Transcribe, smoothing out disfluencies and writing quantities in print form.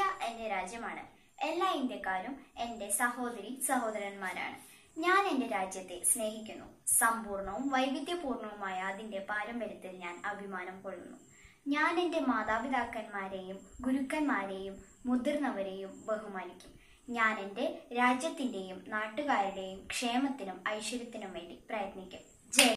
എന്റെ രാജ്യമാണ്. എല്ലാ ഇന്ത്യക്കാരും എന്റെ സഹോദരി സഹോദരന്മാരാണ്. ഞാൻ എന്റെ രാജ്യത്തെ സ്നേഹിക്കുന്നു. സമ്പൂർണവും വൈവിധ്യപൂർണവുമായ അതിന്റെ പാരമ്പര്യത്തിൽ ഞാൻ അഭിമാനം കൊള്ളുന്നു. ഞാൻ എന്റെ മാതാപിതാക്കന്മാരെയും ഗുരുക്കന്മാരെയും മുതിർന്നവരെയും ബഹുമാനിക്കും. ഞാൻ എന്റെ രാജ്യത്തിന്റെയും നാട്ടുകാരുടെയും ക്ഷേമത്തിനും ഐശ്വര്യത്തിനും വേണ്ടി പ്രയത്നിക്കും. ജയ്